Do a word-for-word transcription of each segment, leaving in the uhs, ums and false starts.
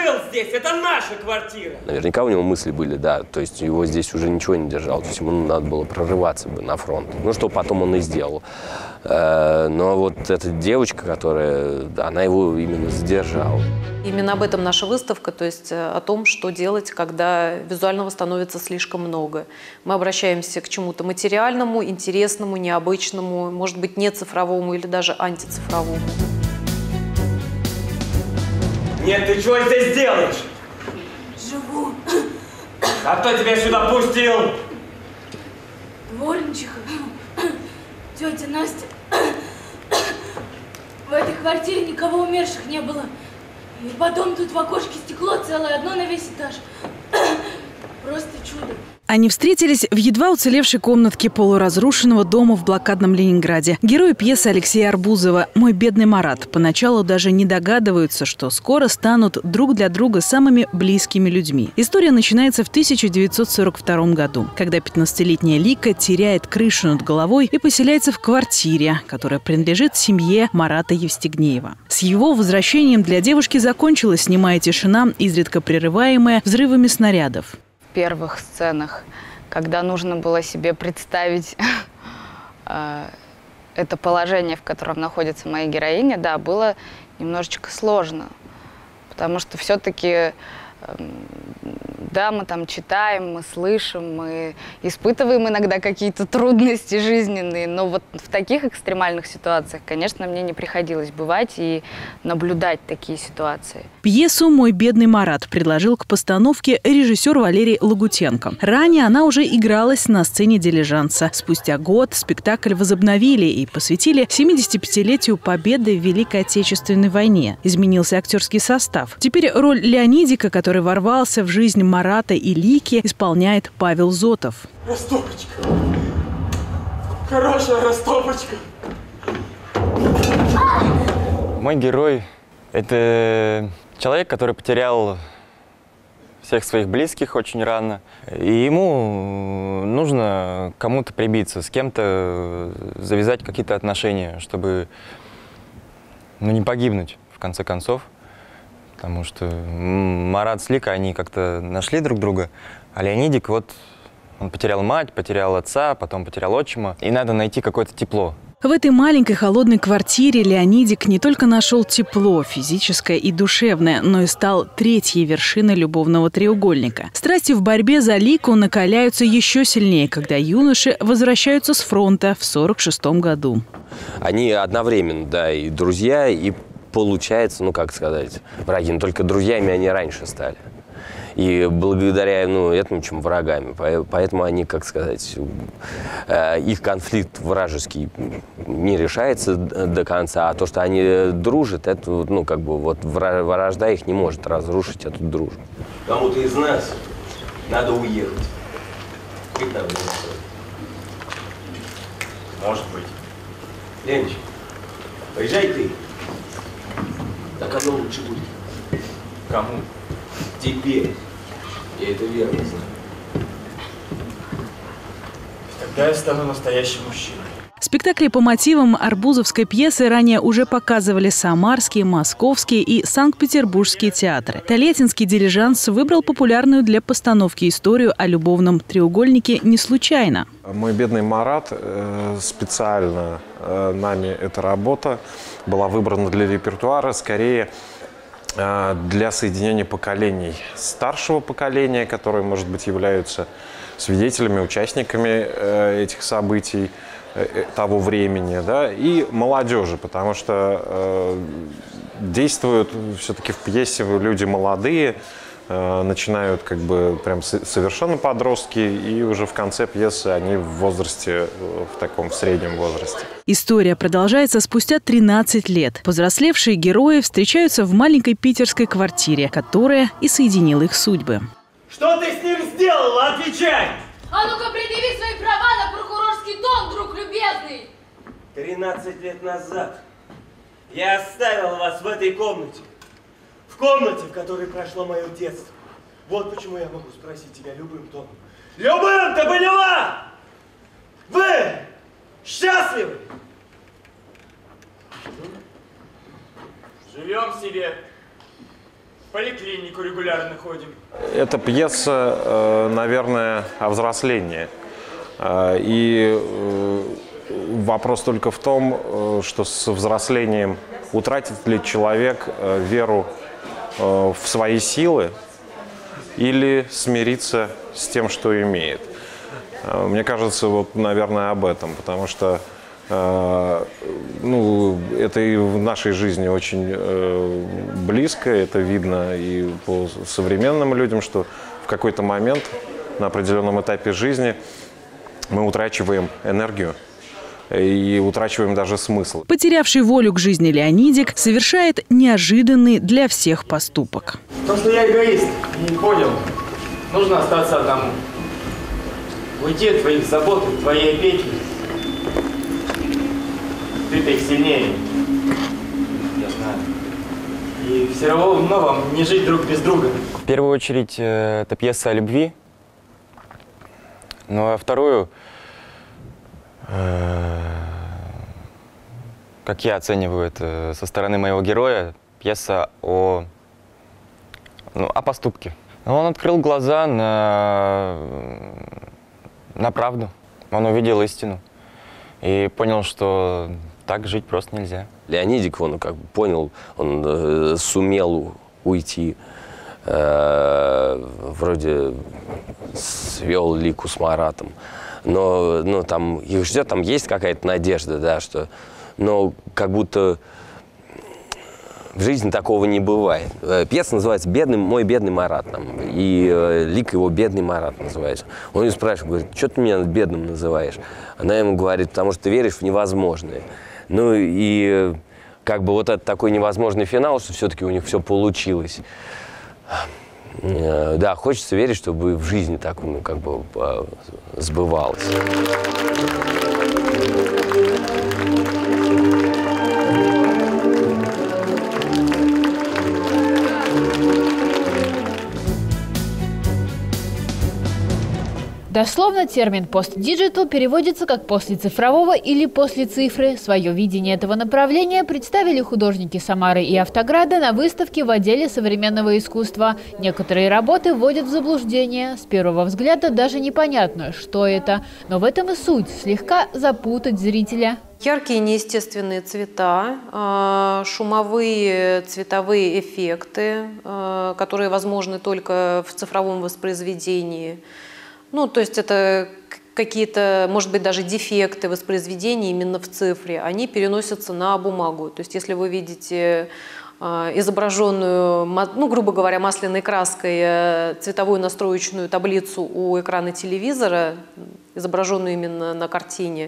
жил здесь, это наша квартира. Наверняка у него мысли были, да, то есть его здесь уже ничего не держало, то есть ему надо было прорываться бы на фронт. Ну, что потом он и сделал. Но вот эта девочка, которая, она его именно задержала. Именно об этом наша выставка, то есть о том, что делать, когда визуального становится слишком много. Мы обращаемся к чему-то материальному, интересному, необычному, может быть, не цифровому или даже антицифровому. Нет, ты что здесь делаешь? Живу. А кто тебя сюда пустил? Дворничиха, тетя Настя. В этой квартире никого умерших не было. И потом тут в окошке стекло целое, одно на весь этаж. Просто чудо. Они встретились в едва уцелевшей комнатке полуразрушенного дома в блокадном Ленинграде. Герои пьесы Алексея Арбузова «Мой бедный Марат» поначалу даже не догадываются, что скоро станут друг для друга самыми близкими людьми. История начинается в тысяча девятьсот сорок втором году, когда пятнадцатилетняя Лика теряет крышу над головой и поселяется в квартире, которая принадлежит семье Марата Евстигнеева. С его возвращением для девушки закончилась немая тишина, изредка прерываемая взрывами снарядов. В первых сценах, когда нужно было себе представить э, это положение, в котором находится моя героиня, да, было немножечко сложно, потому что все-таки, э, да, мы там читаем, мы слышим, мы испытываем иногда какие-то трудности жизненные, но вот в таких экстремальных ситуациях, конечно, мне не приходилось бывать и наблюдать такие ситуации. Пьесу «Мой бедный Марат» предложил к постановке режиссер Валерий Лагутенко. Ранее она уже игралась на сцене «Дилижанса». Спустя год спектакль возобновили и посвятили семидесятипятилетию победы в Великой Отечественной войне. Изменился актерский состав. Теперь роль Леонидика, который ворвался в жизнь Марата и Лики, исполняет Павел Зотов. Растопочка. Хорошая растопочка. Мой герой – это человек, который потерял всех своих близких очень рано. И ему нужно к кому-то прибиться, с кем-то завязать какие-то отношения, чтобы, ну, не погибнуть, в конце концов. Потому что Марат с Ликой, они как-то нашли друг друга, а Леонидик, вот, он потерял мать, потерял отца, потом потерял отчима. И надо найти какое-то тепло. В этой маленькой холодной квартире Леонидик не только нашел тепло, физическое и душевное, но и стал третьей вершиной любовного треугольника. Страсти в борьбе за Лику накаляются еще сильнее, когда юноши возвращаются с фронта в сорок шестом году. Они одновременно, да, и друзья, и получается, ну как сказать, враги, но только друзьями они раньше стали. И благодаря, ну, этому, чем врагами. Поэтому они, как сказать, их конфликт вражеский не решается до конца, а то, что они дружат, это, ну, как бы, вот вражда их не может разрушить эту дружбу. Кому-то из нас надо уехать. Может быть. Леночка, поезжай ты. Так оно лучше будет. Кому? Тебе. Я это верно знаю. Тогда я стану настоящим мужчиной. Спектакли по мотивам арбузовской пьесы ранее уже показывали самарские, московские и санкт-петербургские театры. Толетинский «Дилижанс» выбрал популярную для постановки историю о любовном треугольнике не случайно. «Мой бедный Марат», специально нами эта работа была выбрана для репертуара, скорее для соединения поколений. Старшего поколения, которые, может быть, являются свидетелями, участниками этих событий того времени, да, и молодежи, потому что э, действуют все-таки в пьесе люди молодые, э, начинают как бы прям совершенно подростки, и уже в конце пьесы они в возрасте, в таком среднем возрасте. История продолжается спустя тринадцать лет. Повзрослевшие герои встречаются в маленькой питерской квартире, которая и соединила их судьбы. Что ты с ним сделала? Отвечай! А ну-ка, предъяви свои права на прокурорский дом, друг любезный! тринадцать лет назад я оставил вас в этой комнате. В комнате, в которой прошло мое детство. Вот почему я могу спросить тебя любым тоном. Любым, ты поняла? Вы счастливы? Живем себе. поликлинику регулярно ходим. Эта пьеса, наверное, о взрослении. И вопрос только в том, что с взрослением утратит ли человек веру в свои силы или смириться с тем, что имеет. Мне кажется, вот, наверное, об этом, потому что ну, это и в нашей жизни очень близко, это видно и по современным людям, что в какой-то момент на определенном этапе жизни мы утрачиваем энергию и утрачиваем даже смысл. Потерявший волю к жизни Леонидик совершает неожиданный для всех поступок. То, что я эгоист, не понял, нужно остаться одному. Уйти от твоих забот, от твоей опеки. Ты-то их сильнее. Я знаю. И все равно вам не жить друг без друга. В первую очередь, это пьеса о любви. Ну а вторую, как я оцениваю это со стороны моего героя, пьеса о, ну, о поступке. Он открыл глаза на, на правду, он увидел истину и понял, что так жить просто нельзя. Леонидик, он как бы понял, он э, сумел уйти, э, вроде свел Лику с Маратом, но, но там их ждет, там есть какая-то надежда, да, что, но как будто в жизни такого не бывает. Пьеса называется «Бедный, мой бедный Марат», там, и э, Лика его «Бедный Марат» называется. Он ее спрашивает, говорит, что ты меня бедным называешь? Она ему говорит, потому что ты веришь в невозможное. Ну и как бы вот это такой невозможный финал, что все-таки у них все получилось. Да, хочется верить, чтобы в жизни так, ну, как бы сбывалось. Дословно термин «постдиджитал» переводится как «после цифрового» или «после цифры». Свое видение этого направления представили художники Самары и Автограда на выставке в отделе современного искусства. Некоторые работы вводят в заблуждение. С первого взгляда даже непонятно, что это. Но в этом и суть – слегка запутать зрителя. Яркие неестественные цвета, шумовые цветовые эффекты, которые возможны только в цифровом воспроизведении. Ну, то есть это какие-то, может быть, даже дефекты воспроизведения именно в цифре, они переносятся на бумагу. То есть если вы видите изображенную, ну, грубо говоря, масляной краской цветовую настроечную таблицу у экрана телевизора, изображенную именно на картине,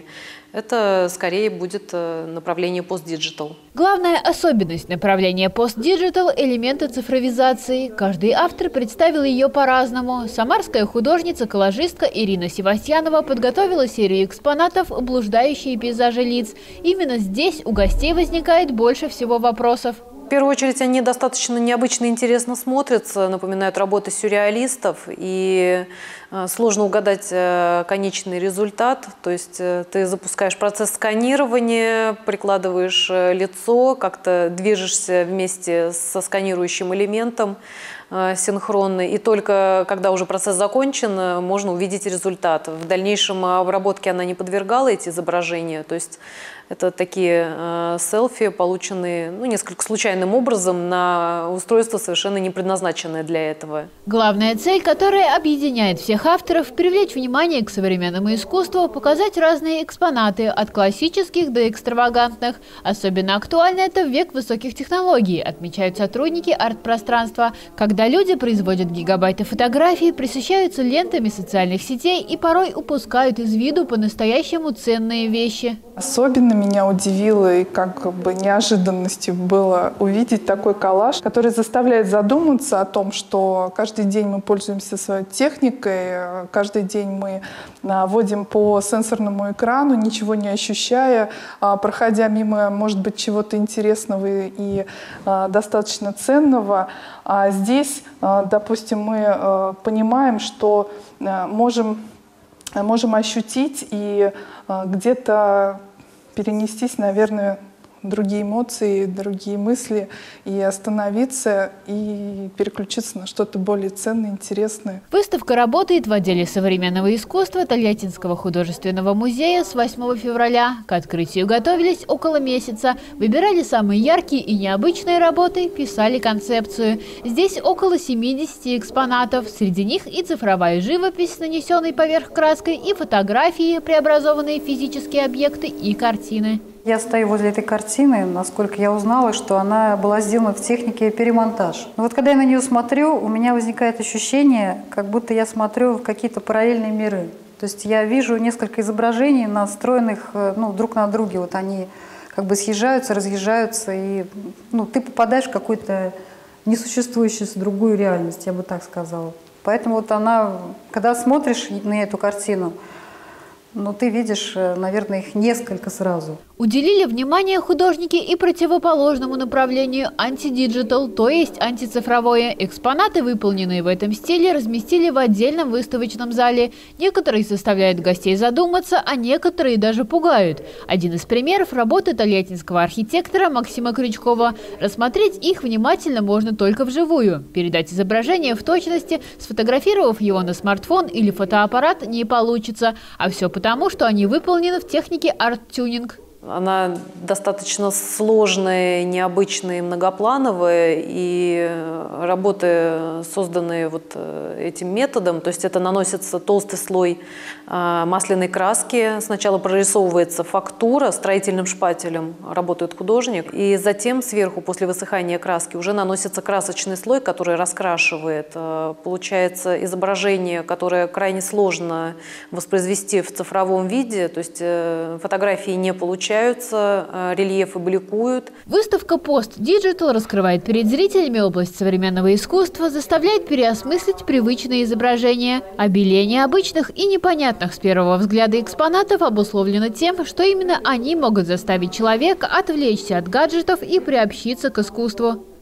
это скорее будет направление постдиджитал. Главная особенность направления постдиджитал – элементы цифровизации. Каждый автор представил ее по-разному. Самарская художница-коллажистка Ирина Севастьянова подготовила серию экспонатов «Блуждающие пейзажи лиц». Именно здесь у гостей возникает больше всего вопросов. В первую очередь, они достаточно необычно и интересно смотрятся, напоминают работы сюрреалистов, и сложно угадать конечный результат. То есть ты запускаешь процесс сканирования, прикладываешь лицо, как-то движешься вместе со сканирующим элементом синхронно, и только когда уже процесс закончен, можно увидеть результат. В дальнейшем обработке она не подвергала эти изображения, то есть это такие э, селфи, полученные, ну, несколько случайным образом на устройство, совершенно не предназначенное для этого. Главная цель, которая объединяет всех авторов – привлечь внимание к современному искусству, показать разные экспонаты, от классических до экстравагантных. Особенно актуально это в век высоких технологий, отмечают сотрудники арт-пространства, когда люди производят гигабайты фотографий, пресыщаются лентами социальных сетей и порой упускают из виду по-настоящему ценные вещи. Особенно меня удивило и как бы неожиданностью было увидеть такой коллаж, который заставляет задуматься о том, что каждый день мы пользуемся своей техникой, каждый день мы водим по сенсорному экрану, ничего не ощущая, проходя мимо, может быть, чего-то интересного и достаточно ценного. А здесь, допустим, мы понимаем, что можем, можем ощутить и где-то перенестись, наверное, другие эмоции, другие мысли, и остановиться, и переключиться на что-то более ценное, интересное. Выставка работает в отделе современного искусства Тольяттинского художественного музея с восьмого февраля. К открытию готовились около месяца. Выбирали самые яркие и необычные работы, писали концепцию. Здесь около семидесяти экспонатов. Среди них и цифровая живопись, нанесенная поверх краской, и фотографии, преобразованные в физические объекты, и картины. Я стою возле этой картины, насколько я узнала, что она была сделана в технике перемонтаж. Но вот когда я на нее смотрю, у меня возникает ощущение, как будто я смотрю в какие-то параллельные миры. То есть я вижу несколько изображений, настроенных ну, друг на друге. Вот они как бы съезжаются, разъезжаются, и ну, ты попадаешь в какую-то несуществующую другую реальность, я бы так сказала. Поэтому вот она, когда смотришь на эту картину, ну, ты видишь, наверное, их несколько сразу. Уделили внимание художники и противоположному направлению антидиджитал, то есть антицифровое. Экспонаты, выполненные в этом стиле, разместили в отдельном выставочном зале. Некоторые заставляют гостей задуматься, а некоторые даже пугают. Один из примеров – работы тольяттинского архитектора Максима Крючкова. Рассмотреть их внимательно можно только вживую. Передать изображение в точности, сфотографировав его на смартфон или фотоаппарат, не получится. А все потому, что они выполнены в технике арт-тюнинг. Она достаточно сложная, необычная, многоплановая, и работы, созданные вот этим методом, то есть это наносится толстый слой масляной краски, сначала прорисовывается фактура, строительным шпателем работает художник, и затем сверху, после высыхания краски, уже наносится красочный слой, который раскрашивает. Получается изображение, которое крайне сложно воспроизвести в цифровом виде, то есть фотографии не получаются, рельефы бликуют. Выставка «Пост-диджитал» раскрывает перед зрителями область современного искусства, заставляет переосмыслить привычные изображения. Обилие необычных и непонятных с первого взгляда экспонатов обусловлено тем, что именно они могут заставить человека отвлечься от гаджетов и приобщиться к искусству.